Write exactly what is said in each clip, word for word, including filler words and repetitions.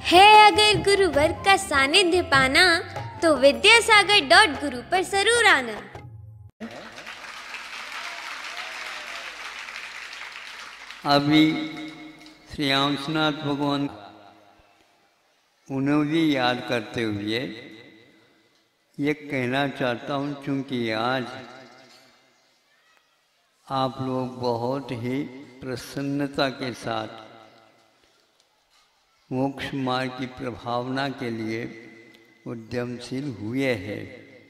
है अगर गुरुवर का सानिध्य पाना तो विद्यासागर डॉट गुरु पर जरूर आना। अभी श्री अंशनाथ भगवान उन्हें भी याद करते हुए ये कहना चाहता हूँ, क्योंकि आज आप लोग बहुत ही प्रसन्नता के साथ मोक्ष मार्ग की प्रभावना के लिए उद्यमशील हुए हैं।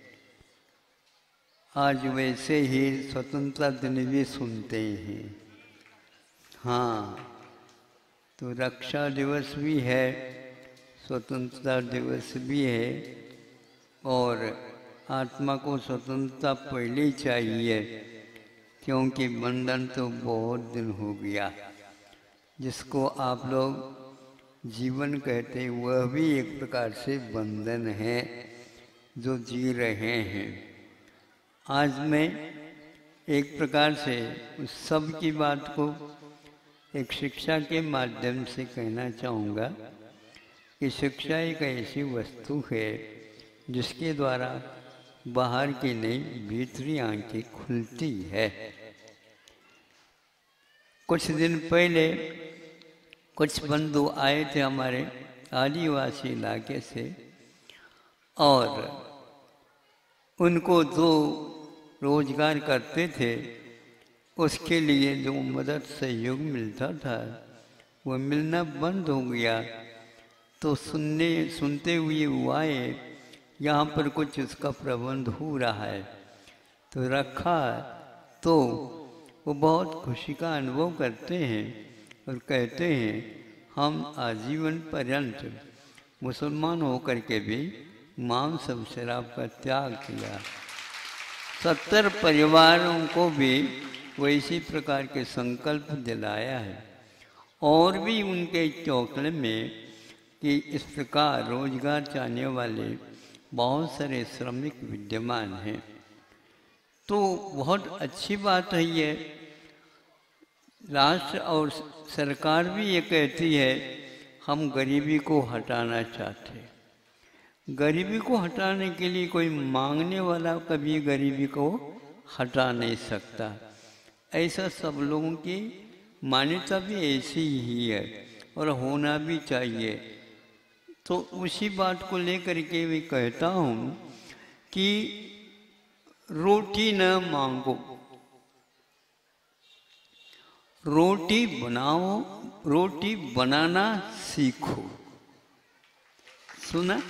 आज वैसे ही स्वतंत्रता दिन भी सुनते हैं। हाँ, तो रक्षा दिवस भी है, स्वतंत्रता दिवस भी है, और आत्मा को स्वतंत्रता पहले ही चाहिए, क्योंकि बंधन तो बहुत दिन हो गया। जिसको आप लोग जीवन कहते हैं वह भी एक प्रकार से बंधन है जो जी रहे हैं। आज मैं एक प्रकार से उस सब की बात को एक शिक्षा के माध्यम से कहना चाहूँगा कि शिक्षा एक ऐसी वस्तु है जिसके द्वारा बाहर की नहीं भीतरी आंखें खुलती है। कुछ दिन पहले कुछ बंधु आए थे हमारे आदिवासी इलाके से, और उनको जो रोजगार करते थे उसके लिए जो मदद सहयोग मिलता था वो मिलना बंद हो गया। तो सुनने सुनते हुए वो आए, यहाँ पर कुछ उसका प्रबंध हो रहा है, तो रखा तो वो बहुत खुशी का अनुभव करते हैं और कहते हैं हम आजीवन पर्यंत मुसलमान होकर के भी मांस और शराब का त्याग किया। सत्तर परिवारों को भी वैसी प्रकार के संकल्प दिलाया है, और भी उनके चौकड़े में कि इस प्रकार रोजगार चाहने वाले बहुत सारे श्रमिक विद्यमान हैं। तो बहुत अच्छी बात है ये। राष्ट्र और सरकार भी ये कहती है हम गरीबी को हटाना चाहते हैं। गरीबी को हटाने के लिए कोई मांगने वाला कभी गरीबी को हटा नहीं सकता। ऐसा सब लोगों की मान्यता भी ऐसी ही है और होना भी चाहिए। तो उसी बात को लेकर के मैं कहता हूँ कि रोटी न मांगो, रोटी बनाओ, रोटी बनाना सीखो। सुना?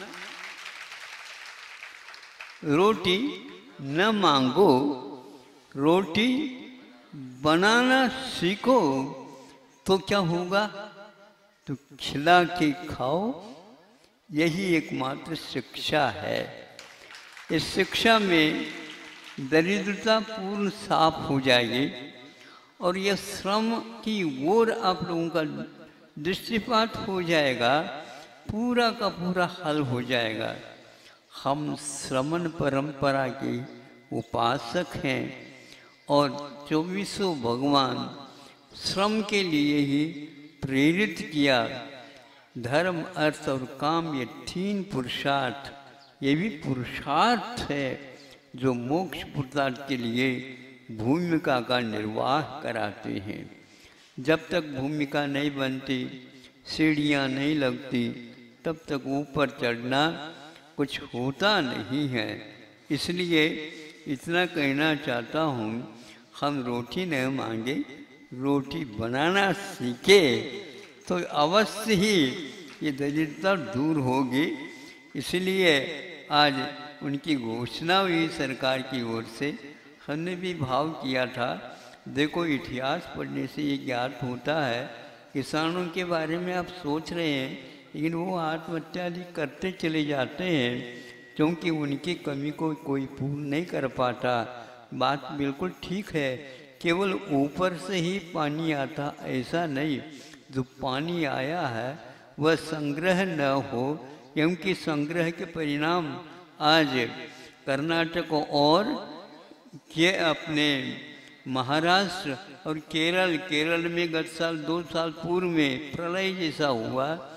रोटी न मांगो, रोटी बनाना सीखो, तो क्या होगा? तो खिला के खाओ। यही एकमात्र शिक्षा है। इस शिक्षा में दरिद्रता पूर्ण साफ हो जाएगी, और यह श्रम की ओर आप लोगों का दृष्टिपात हो जाएगा, पूरा का पूरा हल हो जाएगा। हम श्रमण परंपरा के उपासक हैं, और चौबीसों भगवान श्रम के लिए ही प्रेरित किया। धर्म, अर्थ और काम, ये तीन पुरुषार्थ, ये भी पुरुषार्थ है जो मोक्ष पुरुषार्थ के लिए भूमिका का निर्वाह कराते हैं। जब तक भूमिका नहीं बनती, सीढ़ियाँ नहीं लगती, तब तक ऊपर चढ़ना कुछ होता नहीं है। इसलिए इतना कहना चाहता हूँ, हम रोटी न मांगे, रोटी बनाना सीखे तो अवश्य ही ये दरिद्रता दूर होगी। इसलिए आज उनकी घोषणा हुई सरकार की ओर से। हमने भी भाव किया था। देखो, इतिहास पढ़ने से ये ज्ञात होता है, किसानों के बारे में आप सोच रहे हैं, लेकिन वो आत्महत्या आदि करते चले जाते हैं क्योंकि उनकी कमी को कोई पूर्ण नहीं कर पाता। बात बिल्कुल ठीक है, केवल ऊपर से ही पानी आता ऐसा नहीं। जो पानी आया है वह संग्रह न हो, क्योंकि संग्रह के परिणाम आज कर्नाटक और के अपने महाराष्ट्र और केरल केरल में गत साल दो साल पूर्व में प्रलय जैसा हुआ,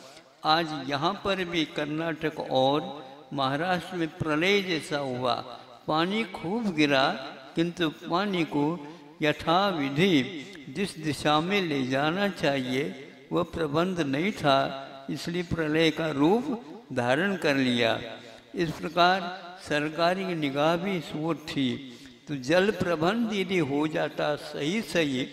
आज यहाँ पर भी कर्नाटक और महाराष्ट्र में प्रलय जैसा हुआ, पानी खूब गिरा, किंतु पानी को यथाविधि जिस दिशा में ले जाना चाहिए वह प्रबंध नहीं था, इसलिए प्रलय का रूप धारण कर लिया। इस प्रकार सरकारी निगाह भी इस ओर थी, तो जल प्रबंध यदि हो जाता सही सही,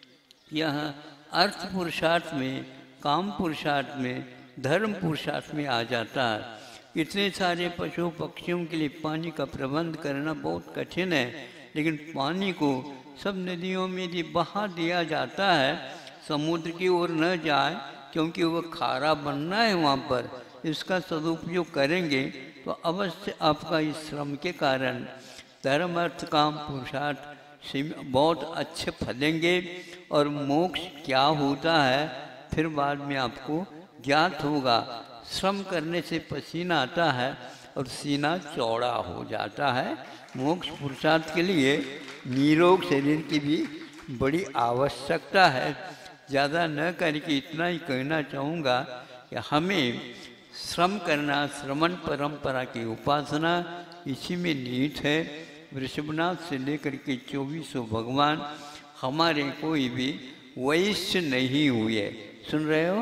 यहाँ अर्थ पुरुषार्थ में, काम पुरुषार्थ में, धर्म पुरुषार्थ में आ जाता है। इतने सारे पशु पक्षियों के लिए पानी का प्रबंध करना बहुत कठिन है, लेकिन पानी को सब नदियों में यदि बहा दिया जाता है, समुद्र की ओर न जाए, क्योंकि वह खारा बनना है वहाँ पर, इसका सदुपयोग करेंगे तो अवश्य आपका इस श्रम के कारण धर्म अर्थ काम पुरुषार्थ बहुत अच्छे फलेंगे। और मोक्ष क्या होता है फिर बाद में आपको ज्ञात होगा। श्रम करने से पसीना आता है और सीना चौड़ा हो जाता है। मोक्ष पुरुषार्थ के लिए निरोग शरीर की भी बड़ी आवश्यकता है। ज़्यादा न करके इतना ही कहना चाहूँगा कि हमें श्रम करना, श्रमण परंपरा की उपासना इसी में निहित है। वृषभनाथ से लेकर के चौबीसों भगवान हमारे कोई भी वैश्य नहीं हुए। सुन रहे हो?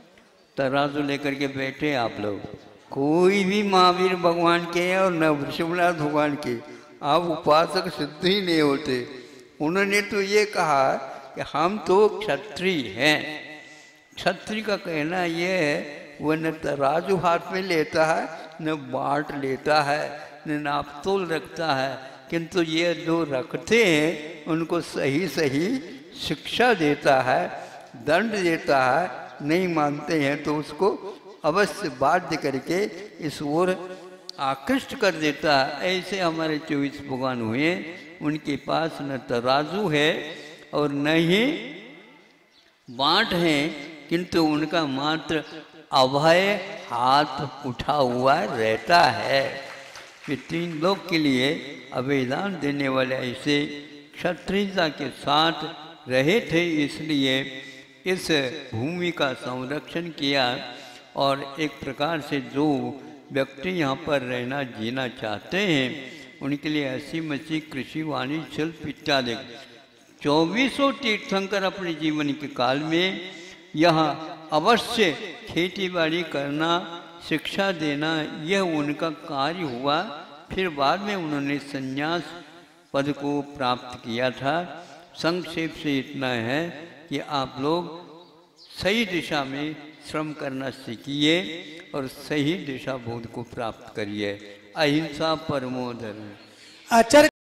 तराजू लेकर के बैठे आप लोग, कोई भी महावीर भगवान के और न वृषभनाथ भगवान के आप उपासक सिद्ध ही नहीं होते। उन्होंने तो ये कहा कि हम तो क्षत्रिय हैं। क्षत्रिय का कहना ये है वह न तराजू हाथ में लेता है, न बाट लेता है, न नापतोल रखता है, किंतु ये जो रखते हैं उनको सही सही शिक्षा देता है, दंड देता है। नहीं मानते हैं तो उसको अवश्य बाध्य करके इस ओर आकृष्ट कर देता है। ऐसे हमारे चौबीस भगवान हुए, उनके पास न तराजू है और न ही बाट है, किंतु उनका मात्र अभय हाथ उठा हुआ रहता है। ये तीन लोग के लिए अभयदान देने वाले ऐसे क्षत्रियता के साथ रहे थे, इसलिए इस भूमि का संरक्षण किया। और एक प्रकार से जो व्यक्ति यहाँ पर रहना जीना चाहते हैं उनके लिए हंसी मसी कृषि वाणिज्य शिल्प इत्यादि चौबीसों तीर्थंकर अपने जीवन के काल में यहाँ अवश्य खेती बाड़ी करना, शिक्षा देना, यह उनका कार्य हुआ। फिर बाद में उन्होंने संन्यास पद को प्राप्त किया था। संक्षेप से इतना है कि आप लोग सही दिशा में श्रम करना सीखिए और सही दिशा बोध को प्राप्त करिए। अहिंसा परमो धर्म। आचार्य